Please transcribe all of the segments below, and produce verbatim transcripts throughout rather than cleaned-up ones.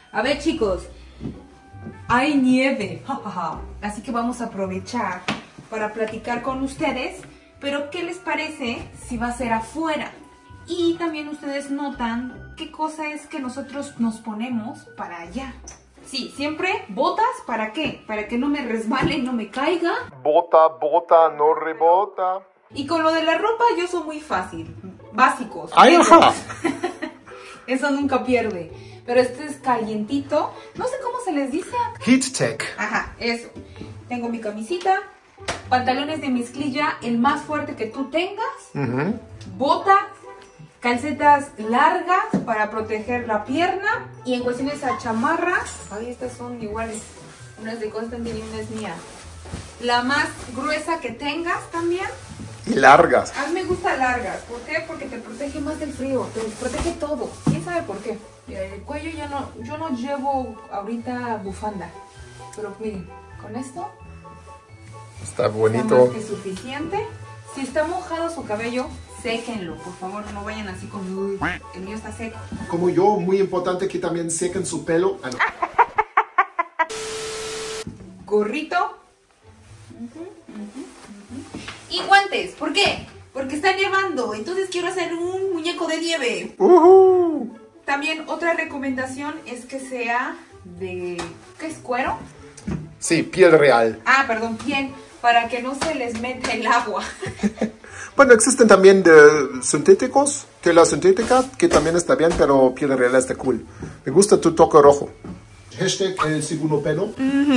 A ver, chicos, hay nieve, así que vamos a aprovechar para platicar con ustedes, pero ¿qué les parece si va a ser afuera? Y también ustedes notan qué cosa es que nosotros nos ponemos para allá. Sí, siempre botas, ¿para qué? Para que no me resbale y no me caiga. Bota, bota, no rebota. Y con lo de la ropa yo soy muy fácil, básicos. ¡Ay, ajá! Eso nunca pierde. Pero este es calientito, no sé cómo se les dice. Heat Tech. Ajá, eso. Tengo mi camisita, pantalones de mezclilla, el más fuerte que tú tengas, Uh-huh. bota, calcetas largas para proteger la pierna, y en cuestiones a chamarras, ay, estas son iguales, una es de Constantine y una es mía. La más gruesa que tengas también. Y largas. A mí me gusta largas. ¿Por qué? Porque te protege más del frío, te protege todo. ¿Quién sabe por qué? El cuello ya no, yo no llevo ahorita bufanda, pero miren, con esto Está está bonito. más que suficiente. Si está mojado su cabello, séquenlo, por favor, no vayan así como, uy, el mío está seco. Como yo, muy importante que también sequen su pelo. Ah, no. Gorrito. Ujú, ujú, ujú. Y guantes, ¿por qué? Porque está nevando, entonces quiero hacer un muñeco de nieve. Uh-huh. También otra recomendación es que sea de, ¿qué es, cuero? Sí, piel real. Ah, perdón, piel, para que no se les meta el agua. Bueno, existen también de sintéticos, tela sintética, que también está bien, pero piel real está cool. Me gusta tu toque rojo. Hashtag el segundo pelo.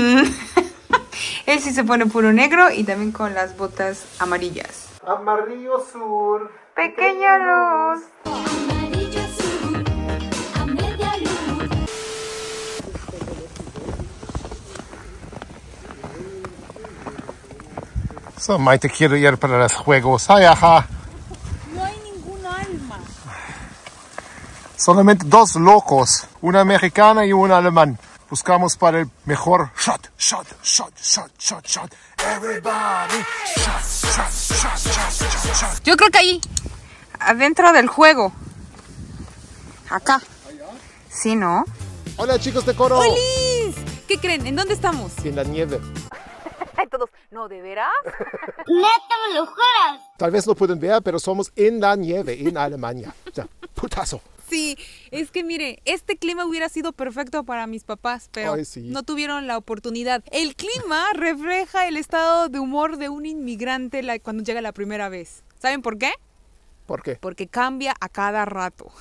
Él sí se pone puro negro y también con las botas amarillas. Amarillo sur. Pequeña luz. Amarillo azul, a media luz. So, Maite quiere ir para los juegos. Ay, ajá. No hay ningún alma. Solamente dos locos, una americana y un alemán. Buscamos para el mejor shot, shot, shot, shot, shot, shot. Everybody, shot, shot, shot, shot, shot, shot. Yo creo que ahí, adentro del juego. Acá. Sí, ¿no? Hola chicos de coro. ¡Liz! ¿Qué creen? ¿En dónde estamos? En la nieve. Todos, ¿no, de veras? Neta, me lo juras. Tal vez no pueden ver, pero somos en la nieve, en Alemania. O sea, putazo. Sí, es que mire, este clima hubiera sido perfecto para mis papás, pero Ay, sí. no tuvieron la oportunidad. El clima refleja el estado de humor de un inmigrante la- cuando llega la primera vez. ¿Saben por qué? ¿Por qué? Porque cambia a cada rato.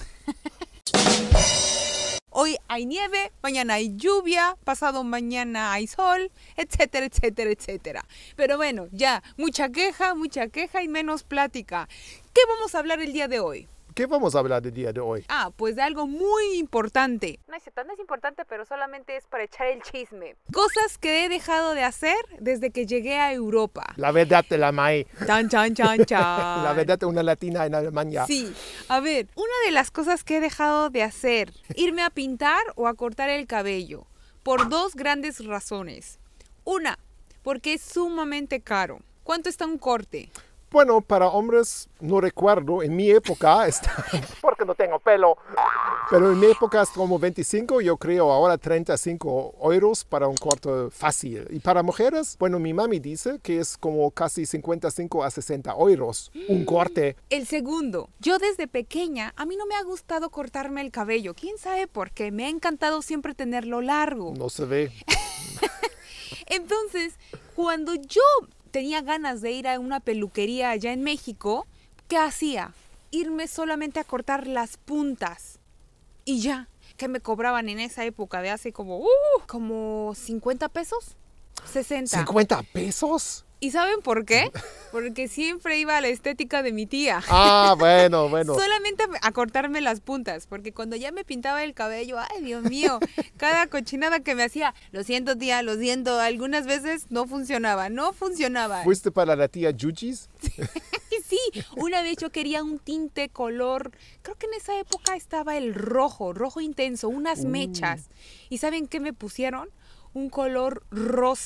Hoy hay nieve, mañana hay lluvia, pasado mañana hay sol, etcétera, etcétera, etcétera. Pero bueno, ya, mucha queja, mucha queja y menos plática. ¿Qué vamos a hablar el día de hoy? ¿Qué vamos a hablar el día de hoy? Ah, pues de algo muy importante. No es cierto, no es importante, pero solamente es para echar el chisme. Cosas que he dejado de hacer desde que llegué a Europa. La verdad de la Mai. Chan, chan, chan, chan. La verdad de una latina en Alemania. Sí, a ver, una de las cosas que he dejado de hacer, irme a pintar o a cortar el cabello, por dos grandes razones. Una, porque es sumamente caro. ¿Cuánto está un corte? Bueno, para hombres, no recuerdo, en mi época, está, porque no tengo pelo, pero en mi época es como veinticinco, yo creo, ahora treinta y cinco euros para un corte fácil. Y para mujeres, bueno, mi mami dice que es como casi cincuenta y cinco a sesenta euros un corte. El segundo, yo desde pequeña, a mí no me ha gustado cortarme el cabello. ¿Quién sabe por qué? Me ha encantado siempre tenerlo largo. No se ve. Entonces, cuando yo tenía ganas de ir a una peluquería allá en México, ¿qué hacía? Irme solamente a cortar las puntas. Y ya, ¿qué me cobraban en esa época de hace como, uh, como cincuenta pesos? sesenta. ¿cincuenta pesos? ¿Y saben por qué? Porque siempre iba a la estética de mi tía. Ah, bueno, bueno. Solamente a cortarme las puntas, porque cuando ya me pintaba el cabello, ay Dios mío, cada cochinada que me hacía, lo siento tía, lo siento, algunas veces no funcionaba, no funcionaba. ¿Fuiste para la tía Yuchis? Sí, una vez yo quería un tinte color, creo que en esa época estaba el rojo, rojo intenso, unas mechas. ¿Y saben qué me pusieron? Un color rosa,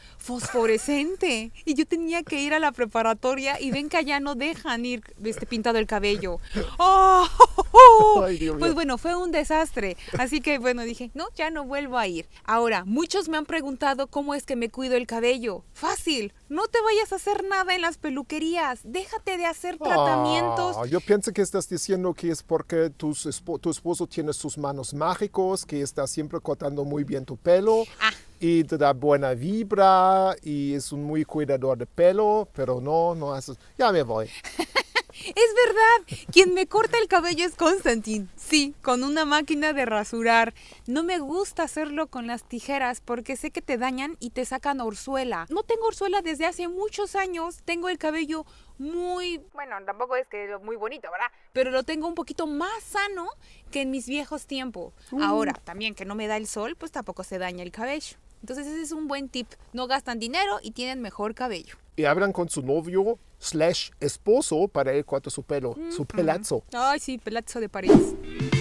fosforescente. Y yo tenía que ir a la preparatoria y ven que allá no dejan ir este, pintado el cabello. ¡Oh! Ay, Dios mío. Pues bueno, fue un desastre. Así que bueno, dije, no, ya no vuelvo a ir. Ahora, muchos me han preguntado cómo es que me cuido el cabello. Fácil, no te vayas a hacer nada en las peluquerías. Déjate de hacer tratamientos. Ah, yo pienso que estás diciendo que es porque tus espo- tu esposo tiene sus manos mágicos, que está siempre cortando muy bien tu pelo Ah. y te da buena vibra y es un muy cuidador de pelo, pero no, no haces... Ya me voy. Es verdad, quien me corta el cabello es Constantin. Sí, con una máquina de rasurar. No me gusta hacerlo con las tijeras porque sé que te dañan y te sacan orzuela. No tengo orzuela desde hace muchos años. Tengo el cabello muy... Bueno, tampoco es que muy bonito, ¿verdad? Pero lo tengo un poquito más sano que en mis viejos tiempos. Ahora, también que no me da el sol, pues tampoco se daña el cabello. Entonces ese es un buen tip. No gastan dinero y tienen mejor cabello. Y hablan con su novio slash esposo para él corta su pelo, su pelazo. Ay, sí, pelazo de París.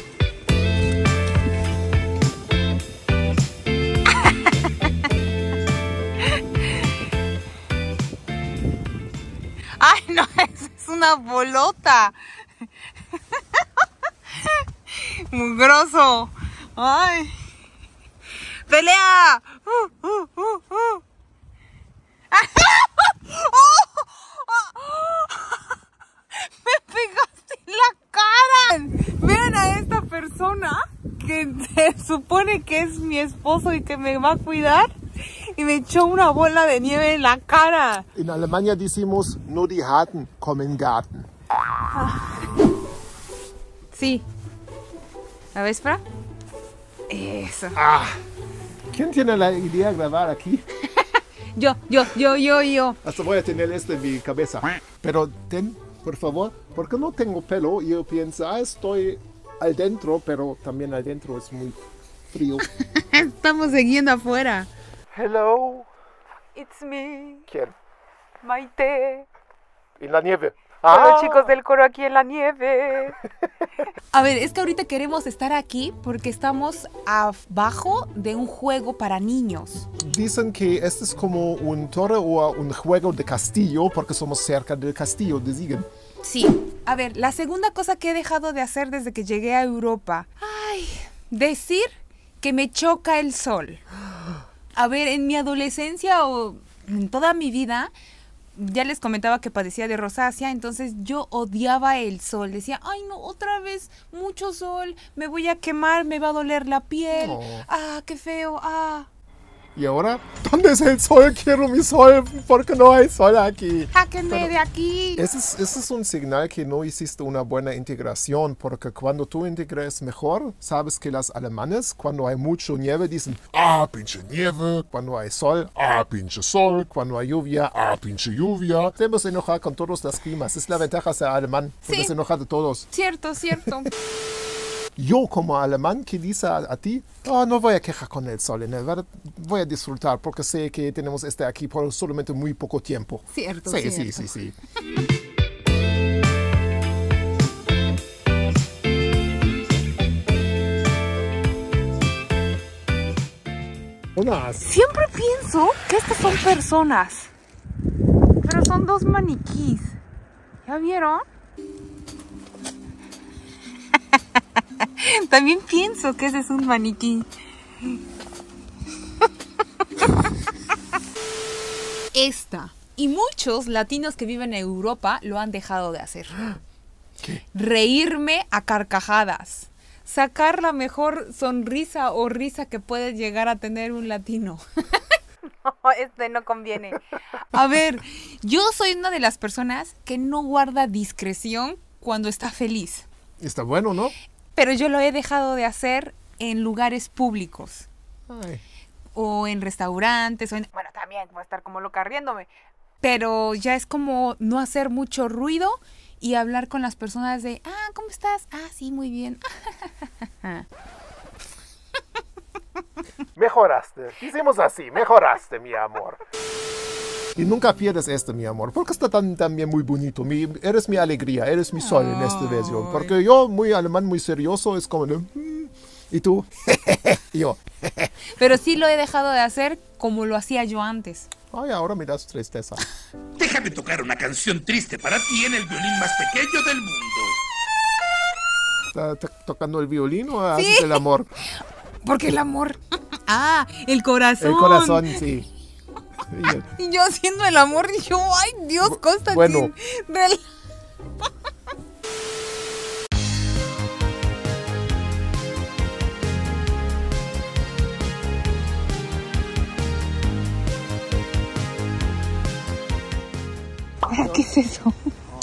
Ay, no, es una bolota. Mugroso. Ay. ¡Pelea! Uh, uh, uh, uh. ¡Me pegaste en la cara! Vean a esta persona que se supone que es mi esposo y que me va a cuidar y me echó una bola de nieve en la cara. En Alemania decimos, nur die Harten kommen Garten. Sí. ¿La ves, Fra? Eso. Ah, ¿quién tiene la idea de grabar aquí? Yo, yo, yo, yo, yo. Hasta voy a tener esto en mi cabeza. Pero ten, por favor, porque no tengo pelo y yo pienso, ah, estoy al dentro, pero también al dentro es muy frío. Estamos siguiendo afuera. Hello. It's me, ¿Quién? Maite. En la nieve. Con Ah, los chicos del coro aquí en la nieve. A ver, es que ahorita queremos estar aquí porque estamos abajo de un juego para niños. Dicen que este es como un torre o un juego de castillo porque somos cerca del castillo de Siegen. Sí. A ver, la segunda cosa que he dejado de hacer desde que llegué a Europa. Ay, decir que me choca el sol. A ver, en mi adolescencia o en toda mi vida, ya les comentaba que padecía de rosácea, entonces yo odiaba el sol. Decía, ay no, otra vez mucho sol, me voy a quemar, me va a doler la piel. No. Ah, qué feo, ah. ¿Y ahora? ¿Dónde es el sol? Quiero mi sol porque no hay sol aquí. Sáquenme de aquí. Ese es, ese es un señal que no hiciste una buena integración, porque cuando tú integres mejor, sabes que los alemanes, cuando hay mucho nieve, dicen, Ah, pinche nieve. cuando hay sol, Ah, pinche sol. cuando hay lluvia, Ah, pinche lluvia. debemos enojar con todos los climas. Es la ventaja de ser alemán, puedes Sí. enojar de todos. Cierto, cierto. Yo como alemán que dice a, a ti, "Ah, no voy a quejar con el sol, en verdad voy a disfrutar porque sé que tenemos este aquí por solamente muy poco tiempo." Cierto, Sí, cierto. sí, sí, sí. Unas. Siempre pienso que estas son personas, pero son dos maniquís. ¿Ya vieron? También pienso que ese es un maniquí. Esta. Y muchos latinos que viven en Europa lo han dejado de hacer. ¿Qué? Reírme a carcajadas. Sacar la mejor sonrisa o risa que puede llegar a tener un latino. No, este no conviene. A ver, yo soy una de las personas que no guarda discreción cuando está feliz. Está bueno, ¿no? Pero yo lo he dejado de hacer en lugares públicos. Ay. O en restaurantes. O en... Bueno, también voy a estar como loca riéndome. Pero ya es como no hacer mucho ruido y hablar con las personas de, ah, ¿cómo estás? Ah, sí, muy bien. Mejoraste. Hicimos así, mejoraste, mi amor. Y nunca pierdes esto, mi amor, porque está tan, también muy bonito. Mi, eres mi alegría, eres mi sol en esta versión. Porque yo, muy alemán, muy serioso, es como, de, "Mm", y tú, y yo, Pero sí lo he dejado de hacer como lo hacía yo antes. Ay, ahora me das tristeza. Déjame tocar una canción triste para ti en el violín más pequeño del mundo. ¿Está to- tocando el violín o haces el amor? Porque el amor. Ah, el corazón. El corazón, sí. Sí. Y yo haciendo el amor y yo, ay Dios, Constantin. Bueno. Rel- ¿Qué es eso?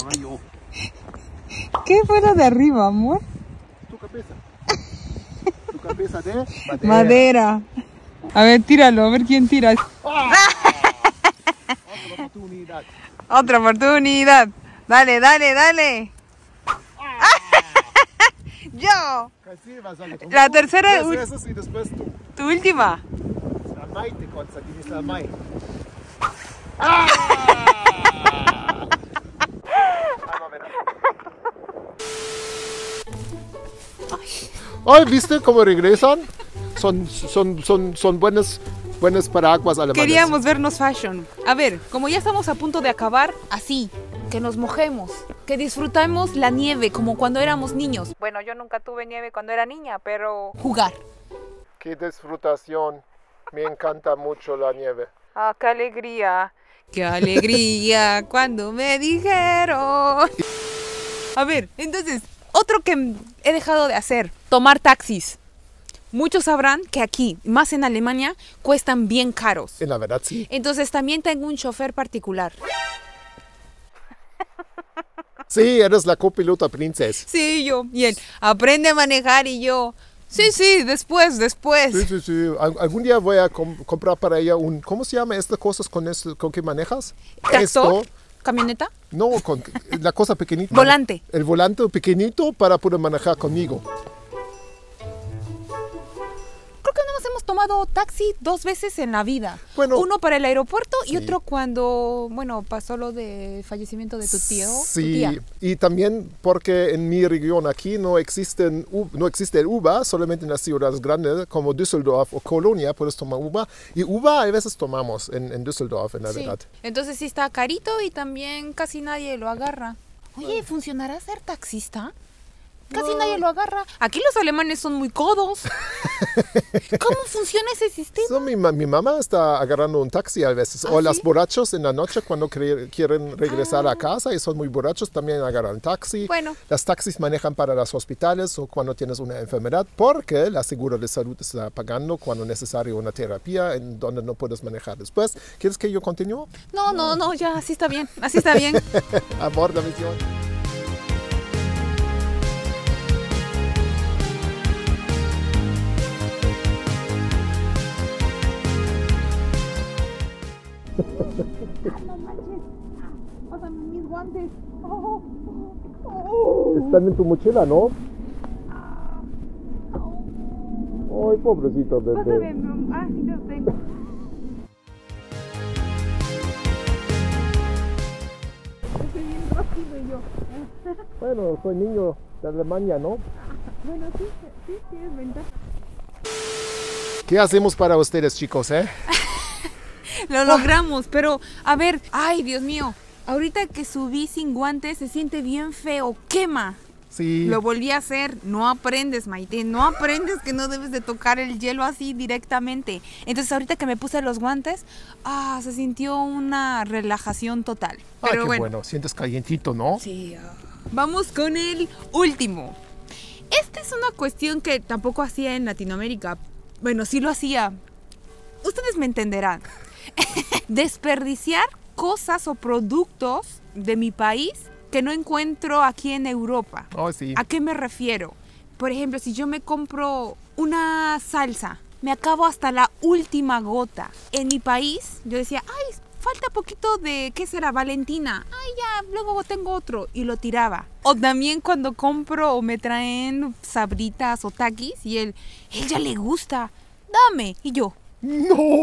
¿Qué fuera de arriba, amor? Tu cabeza. Tu cabeza de madera. Madera. A ver, tíralo, a ver quién tira. Otra oportunidad. Otra oportunidad. Dale, dale, dale. Yo. Casi vas a la- La tercera Tres ul- veces y después tú. Tu última. La Maite, Constantin, es la Maite. Ay, ¿viste cómo regresan? Son, son, son, son buenas, buenas paraguas alemanes. Queríamos vernos fashion. A ver, como ya estamos a punto de acabar, así, que nos mojemos, que disfrutemos la nieve como cuando éramos niños. Bueno, yo nunca tuve nieve cuando era niña, pero jugar. Qué disfrutación. Me encanta mucho la nieve. Ah, qué alegría. Qué alegría cuando me dijeron. A ver, entonces, otro que he dejado de hacer, tomar taxis. Muchos sabrán que aquí, más en Alemania, cuestan bien caros. En la verdad, sí. Entonces también tengo un chofer particular. Sí, eres la copilota princesa. Sí, yo. Y él, aprende a manejar y yo, sí, sí, después, después. Sí, sí, sí. Al- algún día voy a com- comprar para ella un... ¿Cómo se llama estas cosas con, esto, con que manejas? ¿Tractor? Esto. ¿Camioneta? No, con la cosa pequeñita. Volante. El volante pequeñito para poder manejar conmigo. Creo que nos hemos tomado taxi dos veces en la vida. Bueno. Uno para el aeropuerto y Sí. otro cuando, bueno, pasó lo del fallecimiento de tu tío. tu Sí, tía. y también porque en mi región aquí no, existen, u- no existe el uva, solamente en las ciudades grandes como Düsseldorf o Colonia puedes tomar uva. Y uva a veces tomamos en, en Düsseldorf, en la Sí. verdad. Entonces sí está carito y también casi nadie lo agarra. Oye, ¿funcionará ser taxista? Casi nadie lo agarra. Aquí los alemanes son muy codos. ¿Cómo funciona ese sistema? So, mi, ma- mi mamá está agarrando un taxi a veces. ¿Ah, o sí? las borrachos en la noche cuando cre- quieren regresar a casa y son muy borrachos también agarran taxi. Bueno. Las taxis manejan para los hospitales o cuando tienes una enfermedad porque la seguro de salud está pagando cuando es necesario una terapia en donde no puedes manejar después. ¿Quieres que yo continúe? No, no, no, ya, así está bien, así está bien. Amor, la misión. Pásame mis guantes. Están en tu mochila, ¿no? Ay, pobrecito bebé. Pásame, ah, sí, yo tengo. Estoy bien rápido y yo. Bueno, soy niño de Alemania, ¿no? Bueno, sí, sí, sí, es ventaja. ¿Qué hacemos para ustedes, chicos, eh? Lo logramos, pero a ver, ay, Dios mío, ahorita que subí sin guantes se siente bien feo, quema. Sí. Lo volví a hacer, no aprendes, Maite, no aprendes que no debes de tocar el hielo así directamente. Entonces ahorita que me puse los guantes, ah, se sintió una relajación total. Ay, Pero qué bueno, bueno. Sientes calientito, ¿no? sí, ah. Vamos con el último. Esta es una cuestión que tampoco hacía en Latinoamérica. Bueno, sí lo hacía. Ustedes me entenderán. Desperdiciar cosas o productos de mi país que no encuentro aquí en Europa. Oh, sí. ¿A qué me refiero? Por ejemplo, si yo me compro una salsa, me acabo hasta la última gota. En mi país, yo decía, ay, falta poquito de, ¿qué será? Valentina. Ay, ya, luego tengo otro. Y lo tiraba. O también cuando compro o me traen sabritas o taquis y él, él ya le gusta. Dame. Y yo, No.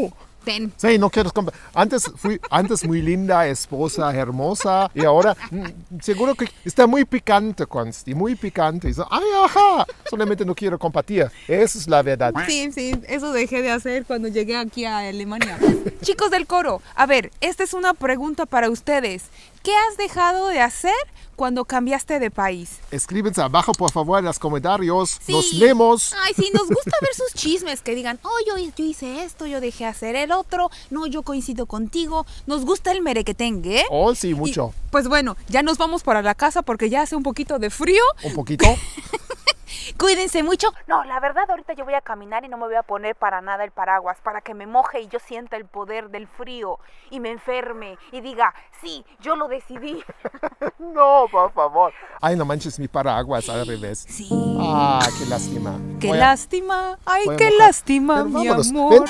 Ten. Sí, no quiero comprar. Antes fui, antes muy linda, esposa, hermosa, y ahora mm, seguro que está muy picante, Consti, muy picante. Y so, ay, ajá, solamente no quiero compartir. Esa es la verdad. Sí, sí, eso dejé de hacer cuando llegué aquí a Alemania. Chicos del coro, a ver, esta es una pregunta para ustedes. ¿Qué has dejado de hacer cuando cambiaste de país? Escríbense abajo, por favor, en los comentarios. Sí. Nos leemos. Ay, sí, nos gusta ver sus chismes, que digan, oh, yo, yo hice esto, yo dejé hacer el otro, no, yo coincido contigo. Nos gusta el merequetengue, ¿eh? Oh, sí, mucho. Y, pues bueno, ya nos vamos para la casa porque ya hace un poquito de frío. Un poquito. Cuídense mucho. No, la verdad ahorita yo voy a caminar y no me voy a poner para nada el paraguas, para que me moje y yo sienta el poder del frío y me enferme y diga, sí, yo lo decidí. No, por favor. Ay, no manches mi paraguas al revés. Sí. Ah, qué lástima. Qué Voy a- lástima. Ay, voy a qué mojar. lástima, Pero mi vámonos. amor. Ven.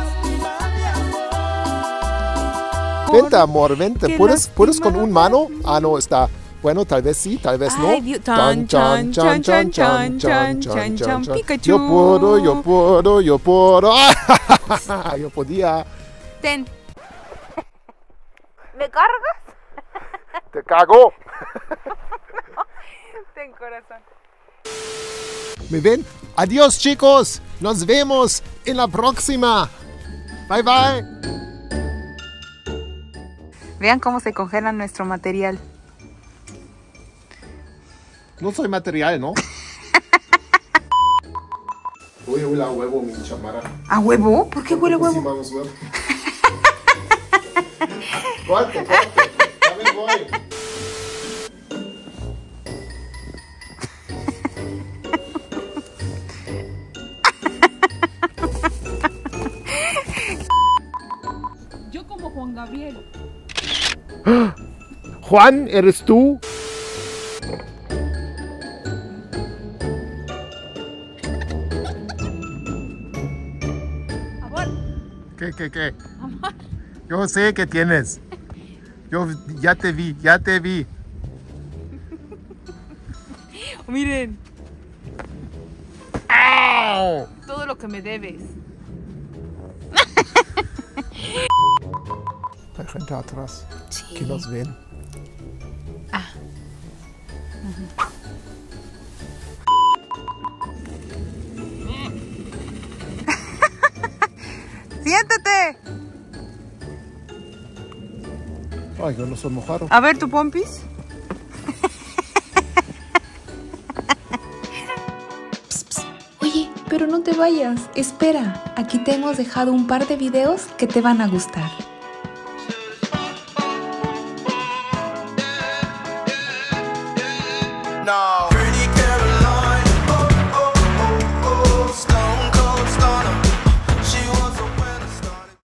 Vente, amor, vente. Qué ¿Puedes, ¿Puedes con lástima. un mano? Ah, no, está. Bueno, tal vez sí, tal vez no. Ay, Dios. Tan, chan, chan, chan, chan, chan, chan, chan, Pikachu. Yo puedo, yo puedo, yo puedo. Ah, yo podía. Ten. ¿Me cargas? Te cago. Ten corazón. ¿Me ven? Adiós, chicos. Nos vemos en la próxima. Bye, bye. Vean cómo se congela nuestro material. No soy material, ¿no? Voy a huele a huevo, mi chamarra. ¿A huevo? ¿Por qué huele a huevo? Pusimos huevo. Corte, corte. Ya me voy. Yo como Juan Gabriel. Juan, ¿eres tú? Amor. ¿Qué, qué, qué? Yo sé que tienes. Yo ya te vi, ya te vi. Miren, ¡Au! todo lo que me debes. Hay gente atrás Sí. que nos ven. Ah. Siéntate. Ay, yo no soy mojado. A ver tu pompis. Oye, pero no te vayas, espera, aquí te hemos dejado un par de videos que te van a gustar.